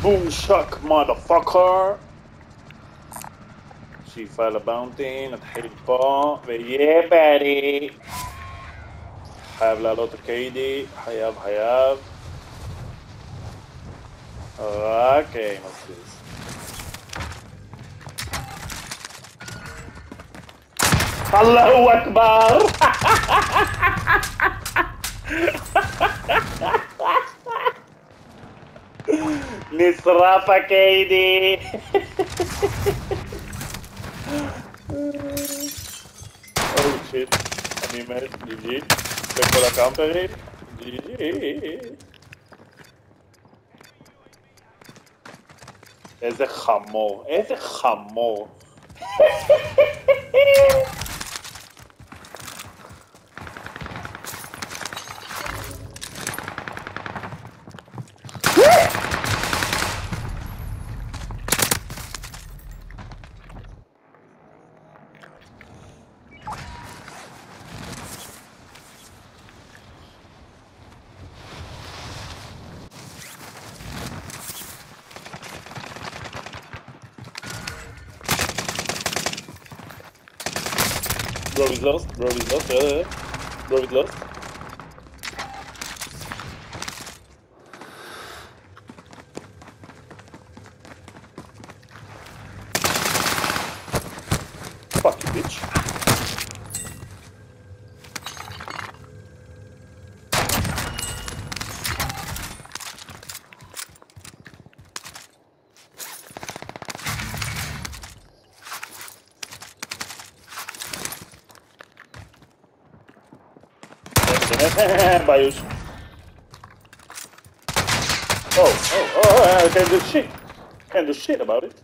Boom shock motherfucker. שאיפה לבאונטי, נתחיל פה, ויהיה באדי. חייב לעלות הקיידי, חייב. אוקיי, מזיז. אללהו אכבר! נשרף הקיידי! אוי שיט, אני מת, ג'י בכל הקאמפרים, ג'י. איזה חמור. Bro is lost, Bro is lost. Fuck you, bitch. Bayush. Oh, I can't do shit. Can't do shit about it.